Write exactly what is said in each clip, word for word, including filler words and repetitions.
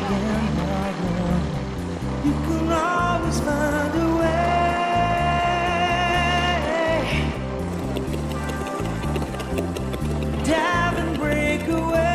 and harder, you can always find a way. Dive and break away.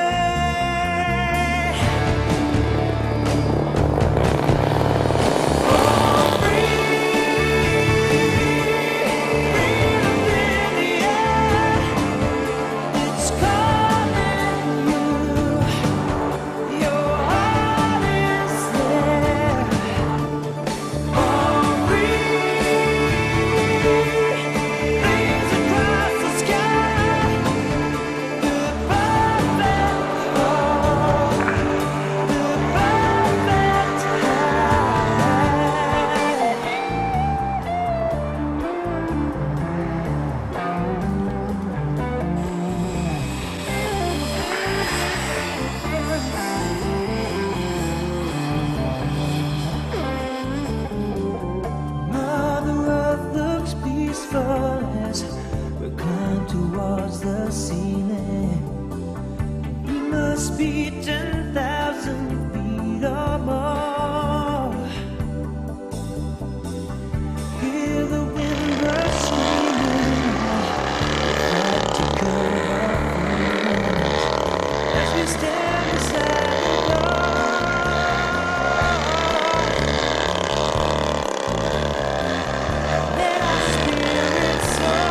As we climb towards the ceiling, you must be ten thousand feet or more. Hear the wind rush screaming, practical feelings as we stand beside the door. Let our spirits soar.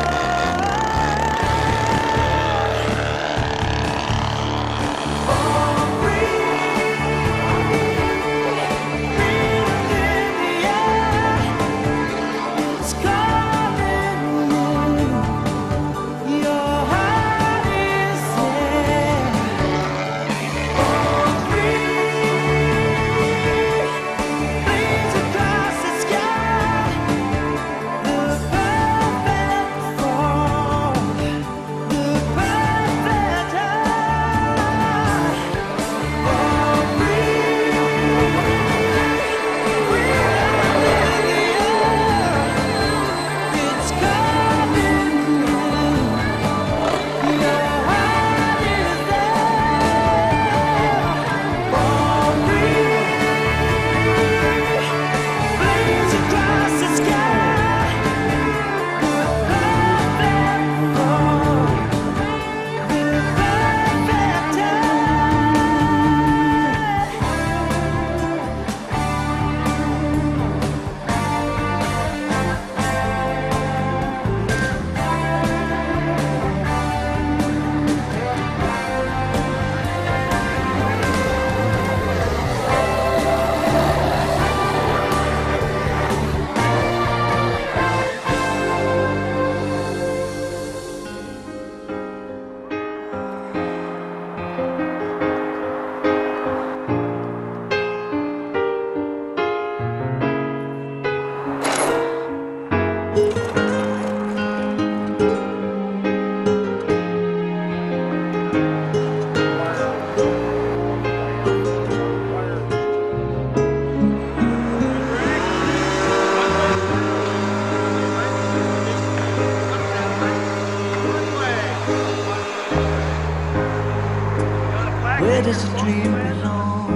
Where does a dream belong?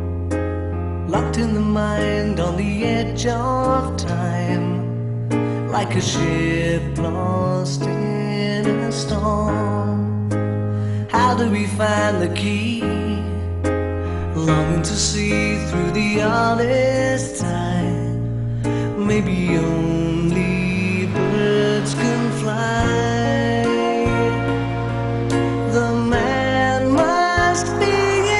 Locked in the mind on the edge of time, like a ship lost in a storm. How do we find the key? Longing to see through the honest tide. Maybe only birds can fly. The man must be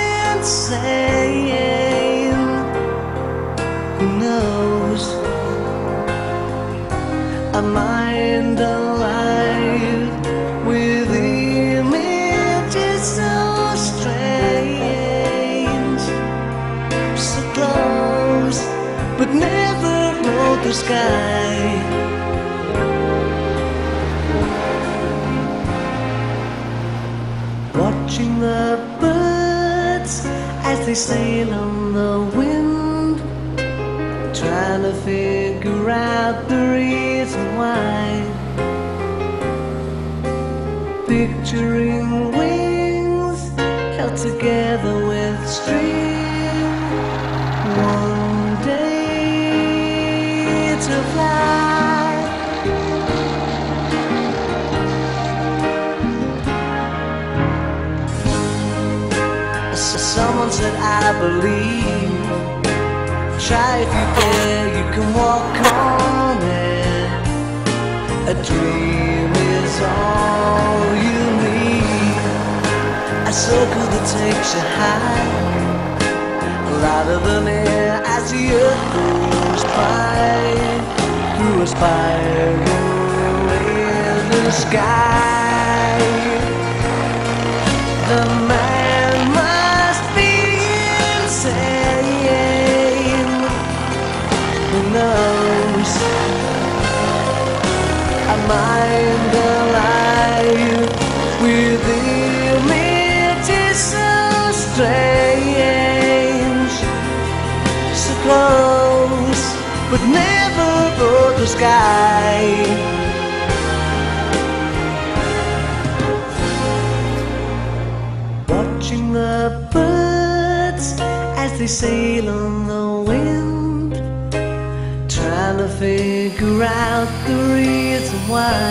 insane. Who knows? A mind alive with images so strange, so close, but never hold the sky. Watching the birds as they sail on the wind, trying to figure out the reason why. Picturing wings held together with strings. to fly. Someone said, I believe. Try if you dare, you can walk on it. A dream is all you need. A circle that takes you high, louder than air as the earth goes by, through a spiral in the sky. The man must be insane. Who knows? A mind alive with images so strange, so close but never both the sky. Watching the birds as they sail on the wind, trying to figure out the reason why.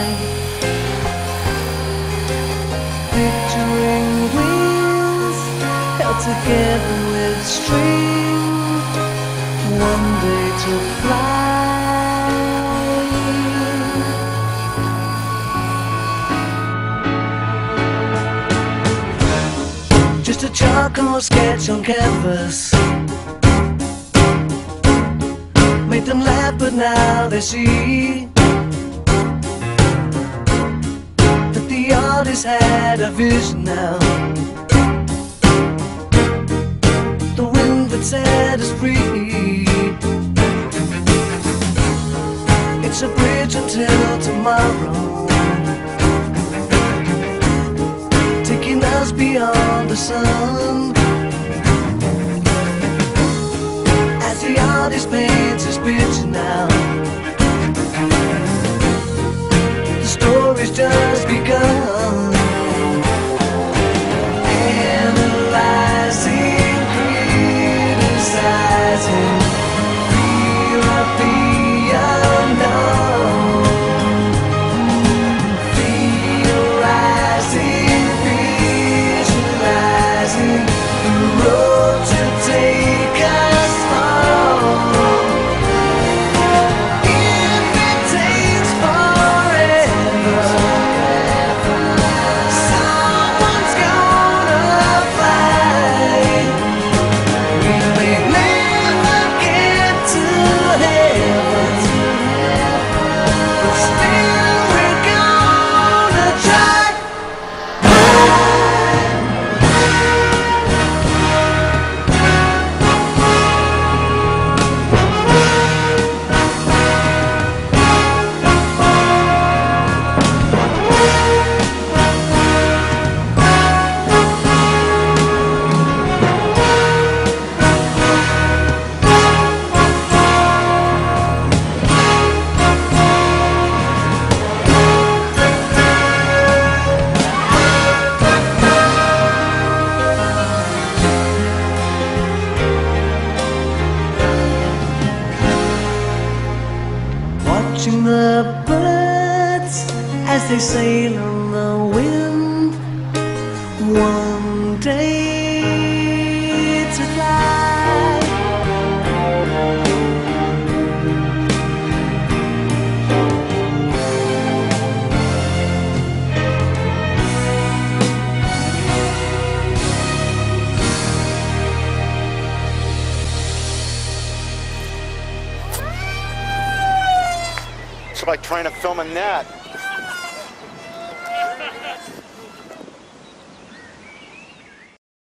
Picturing wings held together with string, one day to fly. Just a charcoal sketch on canvas, made them laugh, but now they see that the artist had a vision now. The wind that set us free. It's a bridge until tomorrow, taking us beyond the sun. As the artist paints his picture now, the story's just begun. Analyzing, criticizing, fear of the unknown. Theorizing, visualizing the road to take us home. If it takes forever, someone's gonna fly. We may never get to heaven, but still we're gonna try. Watching the birds as they sail on the wind, one day to fly. It's like trying to film a net.